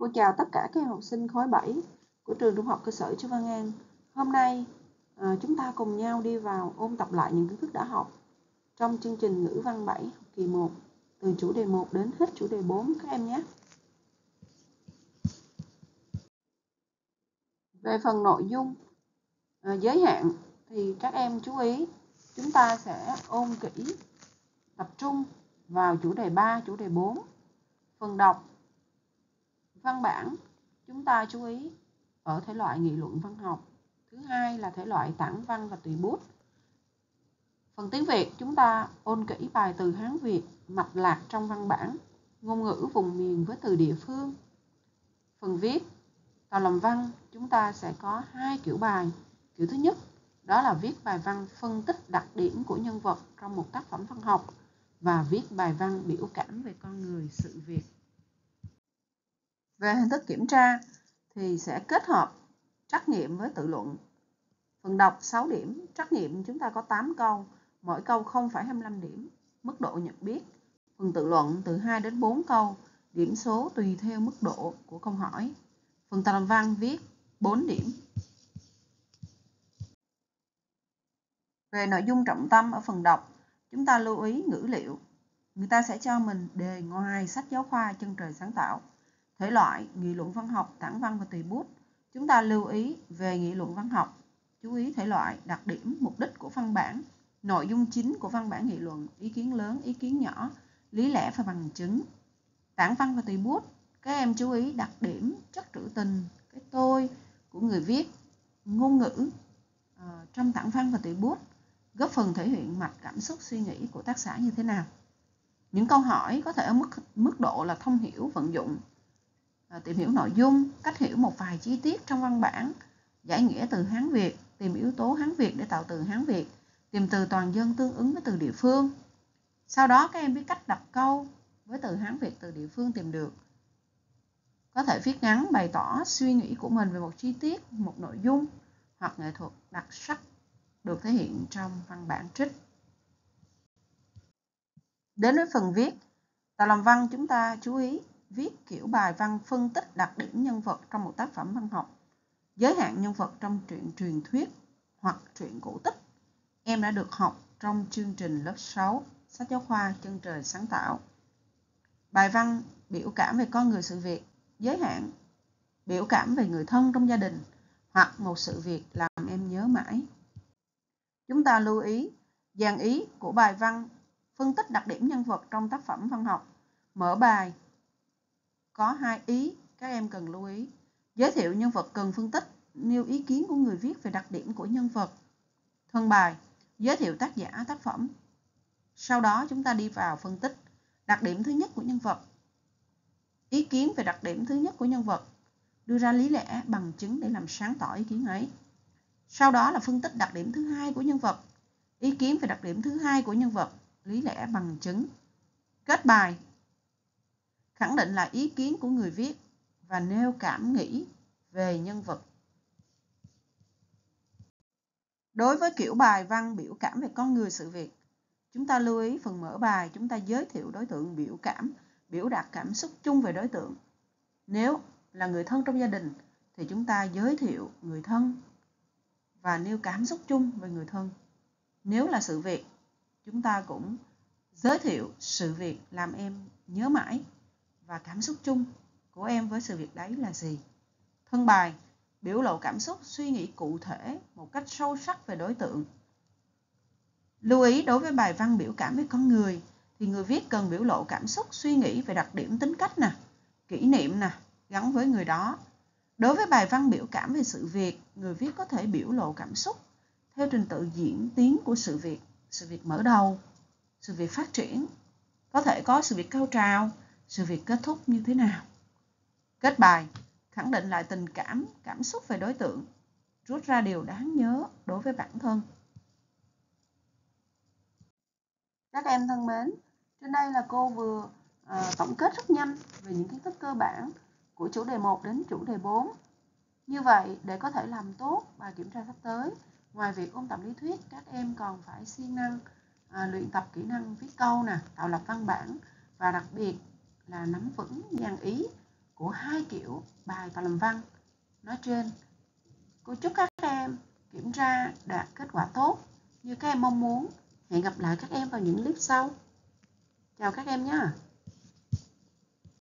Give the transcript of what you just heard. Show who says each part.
Speaker 1: Cô chào tất cả các học sinh khối 7 của trường Trung học cơ sở Chu Văn An. Hôm nay chúng ta cùng nhau đi vào ôn tập lại những kiến thức đã học trong chương trình ngữ văn 7 học kỳ 1 từ chủ đề 1 đến hết chủ đề 4 các em nhé. Về phần nội dung giới hạn thì các em chú ý chúng ta sẽ ôn kỹ tập trung vào chủ đề 3, chủ đề 4. Phần đọc văn bản chúng ta chú ý ở thể loại nghị luận văn học. Thứ hai là thể loại tản văn và tùy bút. Phần tiếng Việt chúng ta ôn kỹ bài từ Hán Việt, mạch lạc trong văn bản, ngôn ngữ vùng miền với từ địa phương. Phần viết tạo làm văn chúng ta sẽ có 2 kiểu bài. Kiểu thứ nhất đó là viết bài văn phân tích đặc điểm của nhân vật trong một tác phẩm văn học và viết bài văn biểu cảm về con người, sự việc. Về hình thức kiểm tra thì sẽ kết hợp trắc nghiệm với tự luận. Phần đọc 6 điểm, trắc nghiệm chúng ta có 8 câu, mỗi câu 0,25 điểm, mức độ nhận biết. Phần tự luận từ 2 đến 4 câu, điểm số tùy theo mức độ của câu hỏi. Phần tạo làm văn viết 4 điểm. Về nội dung trọng tâm ở phần đọc, chúng ta lưu ý ngữ liệu. Người ta sẽ cho mình đề ngoài sách giáo khoa Chân trời sáng tạo. Thể loại nghị luận văn học, tản văn và tùy bút. Chúng ta lưu ý về nghị luận văn học, chú ý thể loại, đặc điểm, mục đích của văn bản, nội dung chính của văn bản nghị luận, ý kiến lớn, ý kiến nhỏ, lý lẽ và bằng chứng. Tản văn và tùy bút, các em chú ý đặc điểm, chất trữ tình, cái tôi của người viết, ngôn ngữ trong tản văn và tùy bút, góp phần thể hiện mạch cảm xúc suy nghĩ của tác giả như thế nào. Những câu hỏi có thể ở mức độ là thông hiểu, vận dụng, tìm hiểu nội dung, cách hiểu một vài chi tiết trong văn bản, giải nghĩa từ Hán Việt, tìm yếu tố Hán Việt để tạo từ Hán Việt, tìm từ toàn dân tương ứng với từ địa phương. Sau đó các em biết cách đặt câu với từ Hán Việt, từ địa phương tìm được. Có thể viết ngắn bày tỏ suy nghĩ của mình về một chi tiết, một nội dung hoặc nghệ thuật đặc sắc được thể hiện trong văn bản trích. Đến với phần viết, tạo làm văn chúng ta chú ý viết kiểu bài văn phân tích đặc điểm nhân vật trong một tác phẩm văn học, giới hạn nhân vật trong truyện truyền thuyết hoặc truyện cổ tích. Em đã được học trong chương trình lớp 6, sách giáo khoa Chân trời sáng tạo. Bài văn biểu cảm về con người sự việc, giới hạn biểu cảm về người thân trong gia đình hoặc một sự việc làm em nhớ mãi. Chúng ta lưu ý dàn ý của bài văn phân tích đặc điểm nhân vật trong tác phẩm văn học. Mở bài có 2 ý các em cần lưu ý. Giới thiệu nhân vật cần phân tích, nêu ý kiến của người viết về đặc điểm của nhân vật. Thân bài giới thiệu tác giả, tác phẩm. Sau đó chúng ta đi vào phân tích đặc điểm thứ nhất của nhân vật, ý kiến về đặc điểm thứ nhất của nhân vật, đưa ra lý lẽ, bằng chứng để làm sáng tỏ ý kiến ấy. Sau đó là phân tích đặc điểm thứ hai của nhân vật, ý kiến về đặc điểm thứ hai của nhân vật, lý lẽ, bằng chứng. Kết bài khẳng định lại ý kiến của người viết và nêu cảm nghĩ về nhân vật. Đối với kiểu bài văn biểu cảm về con người sự việc, chúng ta lưu ý phần mở bài chúng ta giới thiệu đối tượng biểu cảm, biểu đạt cảm xúc chung về đối tượng. Nếu là người thân trong gia đình thì chúng ta giới thiệu người thân và nêu cảm xúc chung về người thân. Nếu là sự việc, chúng ta cũng giới thiệu sự việc làm em nhớ mãi và cảm xúc chung của em với sự việc đấy là gì. Thân bài biểu lộ cảm xúc, suy nghĩ cụ thể một cách sâu sắc về đối tượng. Lưu ý đối với bài văn biểu cảm về con người thì người viết cần biểu lộ cảm xúc, suy nghĩ về đặc điểm tính cách kỷ niệm gắn với người đó. Đối với bài văn biểu cảm về sự việc, người viết có thể biểu lộ cảm xúc theo trình tự diễn tiến của sự việc mở đầu, sự việc phát triển, có thể có sự việc cao trào, sự việc kết thúc như thế nào. Kết bài khẳng định lại tình cảm, cảm xúc về đối tượng, rút ra điều đáng nhớ đối với bản thân. Các em thân mến, trên đây là cô vừa tổng kết rất nhanh về những kiến thức cơ bản của chủ đề 1 đến chủ đề 4. Như vậy, để có thể làm tốt bài kiểm tra sắp tới, ngoài việc ôn tập lý thuyết, các em còn phải siêng năng luyện tập kỹ năng viết câu, tạo lập văn bản và đặc biệt là nắm vững dàn ý của hai kiểu bài và làm văn nói trên. Cô chúc các em kiểm tra đạt kết quả tốt như các em mong muốn. Hẹn gặp lại các em vào những clip sau. Chào các em nhé.